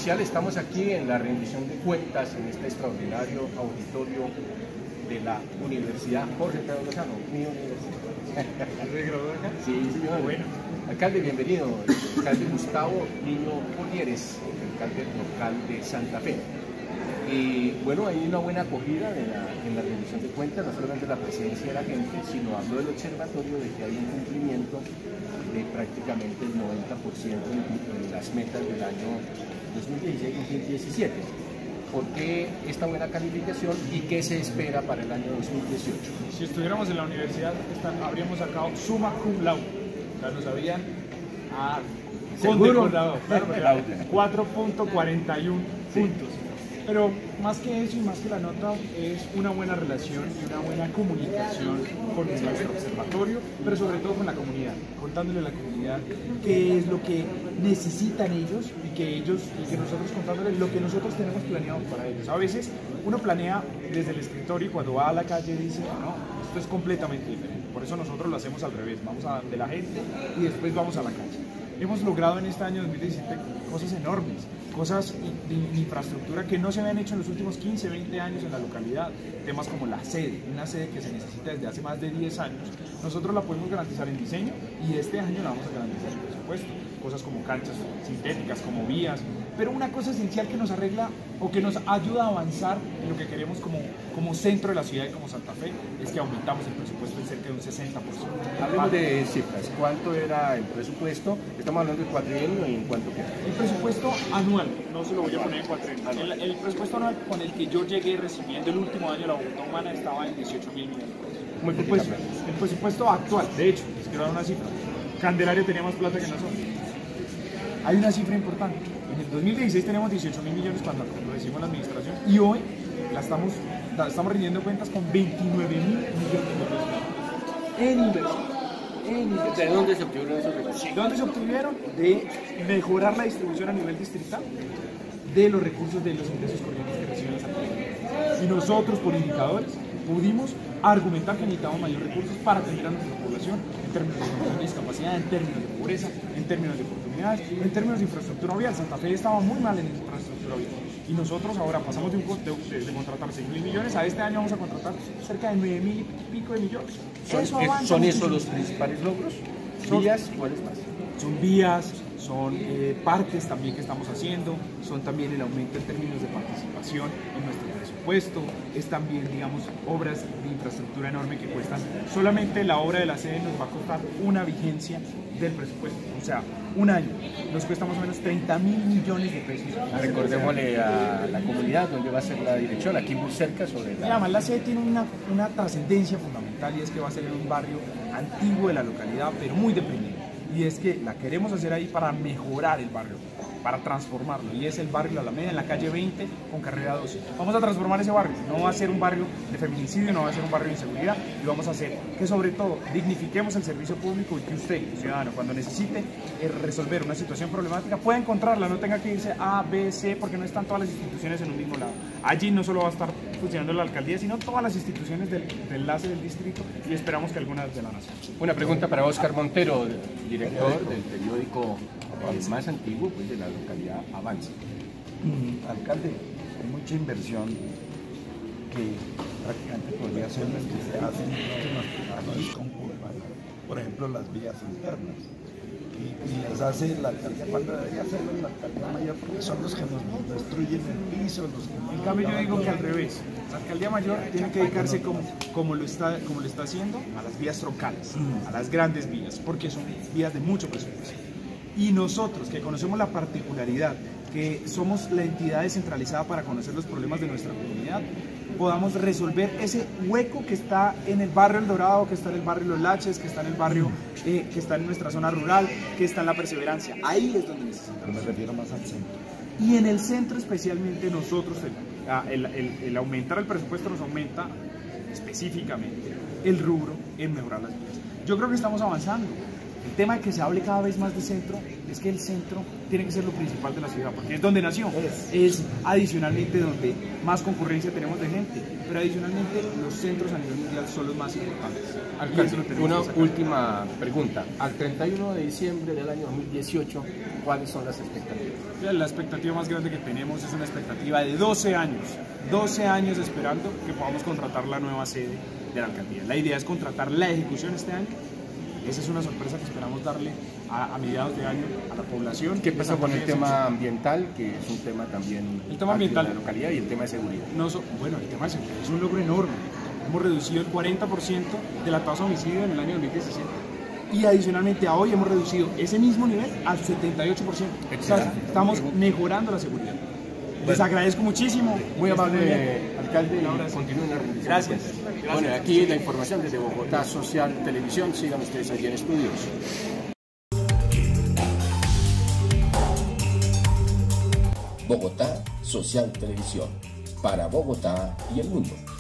oficial, estamos aquí en la rendición de cuentas en este extraordinario auditorio de la Universidad Jorge Tadeo Lozano, mi universidad. ¿Se graduó acá? Sí, señor. Bueno. Alcalde, bienvenido. El alcalde Gustavo Niño Porrieres, el alcalde local de Santa Fe. Y bueno, hay una buena acogida en la rendición de cuentas, no solamente la presencia de la gente, sino habló del observatorio de que hay un cumplimiento de prácticamente el 90% de las metas del año 2016-2017. ¿Por qué esta buena calificación y qué se espera para el año 2018? Si estuviéramos en la universidad, habríamos sacado summa cum laude. O sea, nos habían condecorado, claro, 4.41 puntos. Pero más que eso y más que la nota, es una buena relación y una buena comunicación con nuestro observatorio, pero sobre todo con la comunidad, contándole a la comunidad qué es lo que necesitan ellos y que nosotros contándoles lo que nosotros tenemos planeado para ellos. A veces uno planea desde el escritorio y cuando va a la calle dice, no, esto es completamente diferente. Por eso nosotros lo hacemos al revés, vamos a de la gente y después vamos a la calle. Hemos logrado en este año 2017 cosas enormes, cosas de infraestructura que no se habían hecho en los últimos 15, 20 años en la localidad. Temas como la sede, una sede que se necesita desde hace más de 10 años. Nosotros la podemos garantizar en diseño y este año la vamos a garantizar en presupuesto. Cosas como canchas sintéticas, como vías, pero una cosa esencial que nos arregla o que nos ayuda a avanzar en lo que queremos como centro de la ciudad y como Santa Fe es que aumentamos el presupuesto en cerca de un 60%. Hablemos de cifras. ¿Cuánto era el presupuesto? Estamos hablando del cuatrienio y en cuánto queda. El presupuesto anual, no se lo voy a poner en cuatrienio. El presupuesto anual con el que yo llegué recibiendo el último año de la Bogotá Humana estaba en 18.000 millones de pesos. El presupuesto actual, de hecho, les quiero dar una cifra. Candelaria tenía más plata que nosotros. Hay una cifra importante. En el 2016 teníamos 18.000 millones cuando recibimos la administración y hoy estamos rindiendo cuentas con 29.000 millones de pesos en inversión. ¿De dónde se obtuvieron esos recursos? ¿De dónde se obtuvieron? De mejorar la distribución a nivel distrital de los recursos de los ingresos corrientes que reciben las autoridades. Y nosotros, por indicadores, pudimos argumentar que necesitábamos mayores recursos para atender a nuestra población en términos de discapacidad, en términos de pobreza, en términos de oportunidades, en términos de infraestructura vial. Santa Fe estaba muy mal en infraestructura vial. Y nosotros ahora pasamos de contratar 6.000 millones a este año vamos a contratar cerca de 9.000 y pico de millones. ¿Son esos los principales logros? ¿Vías? ¿Cuáles más? Son vías, son parques también que estamos haciendo, son también el aumento en términos de participación en nuestro presupuesto, es también, digamos, obras de infraestructura enorme que cuestan. Solamente la obra de la sede nos va a costar una vigencia del presupuesto, o sea, un año. Nos cuesta más o menos 30.000 millones de pesos. Recordémosle a la comunidad dónde va a ser la dirección, aquí muy cerca sobre la... Y además la sede tiene una trascendencia fundamental y es que va a ser en un barrio antiguo de la localidad, pero muy deprimido. Y es que la queremos hacer ahí para mejorar el barrio, para transformarlo, y es el barrio La Alameda en la calle 20 con carrera 12. Vamos a transformar ese barrio, no va a ser un barrio de feminicidio, no va a ser un barrio de inseguridad, y vamos a hacer que sobre todo dignifiquemos el servicio público y que usted, ciudadano, cuando necesite resolver una situación problemática, pueda encontrarla, no tenga que irse A, B, C, porque no están todas las instituciones en un mismo lado. Allí no solo va a estar funcionando la alcaldía, sino todas las instituciones del enlace del distrito y esperamos que algunas de la nación. Una pregunta para Óscar Montero, director del periódico más antiguo pues, de la localidad Avance. Alcalde, hay mucha inversión que prácticamente podría ser las que se hacen en los países con curvas, por ejemplo las vías internas, y las hace la alcaldía cuando debería hacerlo la alcaldía mayor, porque son los que nos destruyen el piso, los que... En cambio yo digo que al revés, la alcaldía mayor tiene que dedicarse como lo está haciendo a las vías troncales, a las grandes vías, porque son vías de mucho presupuesto. Y nosotros, que conocemos la particularidad, que somos la entidad descentralizada para conocer los problemas de nuestra comunidad, podamos resolver ese hueco que está en el barrio El Dorado, que está en el barrio Los Laches, que está en el barrio, que está en nuestra zona rural, que está en La Perseverancia. Ahí es donde necesitamos. Me refiero más al centro. Y en el centro especialmente nosotros, el aumentar el presupuesto nos aumenta específicamente el rubro en mejorar las vías. Yo creo que estamos avanzando. El tema de que se hable cada vez más de centro es que el centro tiene que ser lo principal de la ciudad, porque es donde nació, es adicionalmente donde más concurrencia tenemos de gente, pero adicionalmente los centros a nivel mundial son los más importantes. Alcalde, una última pregunta. Al 31 de diciembre del año 2018, ¿cuáles son las expectativas? La expectativa más grande que tenemos es una expectativa de 12 años esperando que podamos contratar la nueva sede de la alcaldía. La idea es contratar la ejecución este año. Esa es una sorpresa que esperamos darle a mediados de año a la población. ¿Qué pasa con el tema ambiental, que es un tema también el tema ambiental de la localidad, y el tema de seguridad? Bueno, el tema de seguridad es un logro enorme. Hemos reducido el 40% de la tasa de homicidio en el año 2017. Y adicionalmente a hoy hemos reducido ese mismo nivel al 78%. O sea, estamos mejorando la seguridad. Les agradezco muchísimo. Muy amable, alcalde, y continúen la rendición. Gracias. Bueno, aquí la información desde Bogotá Social Televisión. Sigan ustedes allí en estudios. Bogotá Social Televisión, para Bogotá y el mundo.